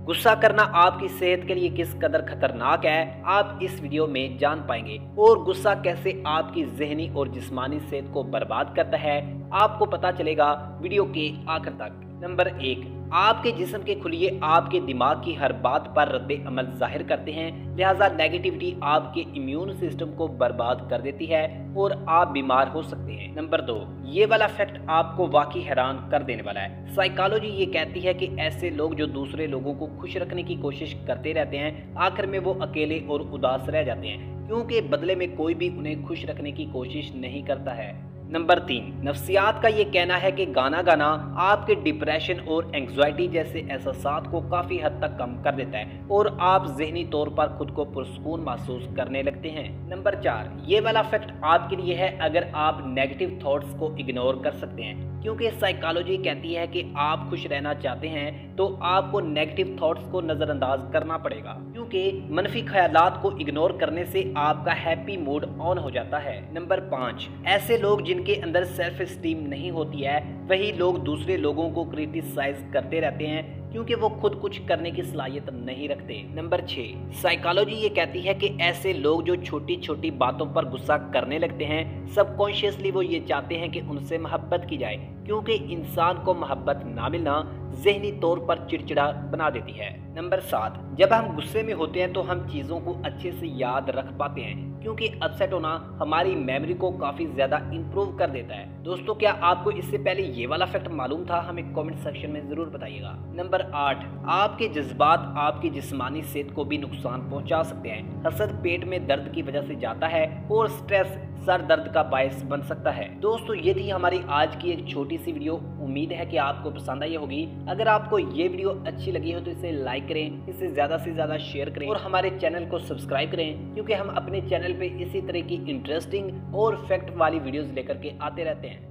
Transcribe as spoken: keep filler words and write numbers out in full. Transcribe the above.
गुस्सा करना आपकी सेहत के लिए किस कदर खतरनाक है आप इस वीडियो में जान पाएंगे, और गुस्सा कैसे आपकी ज़हनी और जिस्मानी सेहत को बर्बाद करता है आपको पता चलेगा वीडियो के आखिर तक। नंबर एक, आपके जिस्म के खुलिये आपके दिमाग की हर बात पर रद्द अमल जाहिर करते हैं, लिहाजा नेगेटिविटी आपके इम्यून सिस्टम को बर्बाद कर देती है और आप बीमार हो सकते हैं। नंबर दो, ये वाला फैक्ट आपको वाकई हैरान कर देने वाला है। साइकोलॉजी ये कहती है कि ऐसे लोग जो दूसरे लोगों को खुश रखने की कोशिश करते रहते हैं, आखिर में वो अकेले और उदास रह जाते हैं, क्योंकि बदले में कोई भी उन्हें खुश रखने की कोशिश नहीं करता है। नंबर तीन, नफ्सियात का ये कहना है कि गाना गाना आपके डिप्रेशन और एंग्जाइटी जैसे एहसासात को काफ़ी हद तक कम कर देता है और आप जहनी तौर पर खुद को पुरसकून महसूस करने लगते हैं। नंबर चार, ये वाला फैक्ट आपके लिए है अगर आप नेगेटिव थॉट्स को इग्नोर कर सकते हैं, क्योंकि साइकोलॉजी कहती है कि आप खुश रहना चाहते हैं तो आपको नेगेटिव थॉट्स को नज़रअंदाज करना पड़ेगा, क्योंकि मनफी ख्यालात को इग्नोर करने से आपका हैप्पी मूड ऑन हो जाता है। नंबर पाँच, ऐसे लोग जिनके अंदर सेल्फ एस्टीम नहीं होती है वही लोग दूसरे लोगों को क्रिटिसाइज करते रहते हैं, क्योंकि वो खुद कुछ करने की सलाहियत नहीं रखते। नंबर छः, साइकोलॉजी ये कहती है कि ऐसे लोग जो छोटी छोटी बातों पर गुस्सा करने लगते हैं, सबकॉन्शियसली वो ये चाहते हैं कि उनसे मोहब्बत की जाए, क्योंकि इंसान को मोहब्बत ना मिलना ज़हनी तौर पर चिड़चिड़ा बना देती है। नंबर सात, जब हम गुस्से में होते हैं तो हम चीज़ों को अच्छे से याद रख पाते हैं, क्योंकि अपसेट होना हमारी मेमोरी को काफ़ी ज़्यादा इम्प्रूव कर देता है। दोस्तों, क्या आपको इससे पहले ये वाला फैक्ट मालूम था? हमें कमेंट सेक्शन में ज़रूर बताइएगा। नंबर आठ, आपके जज्बात आपकी जिस्मानी सेहत को भी नुकसान पहुंचा सकते हैं। हसद पेट में दर्द की वजह से जाता है और स्ट्रेस सर दर्द का बायस बन सकता है। दोस्तों, ये थी हमारी आज की एक छोटी सी वीडियो। उम्मीद है कि आपको पसंद आई होगी। अगर आपको ये वीडियो अच्छी लगी हो तो इसे लाइक करें, इसे ज़्यादा से ज़्यादा शेयर करें और हमारे चैनल को सब्सक्राइब करें, क्योंकि हम अपने चैनल पे इसी तरह की इंटरेस्टिंग और फैक्ट वाली वीडियोस लेकर के आते रहते हैं।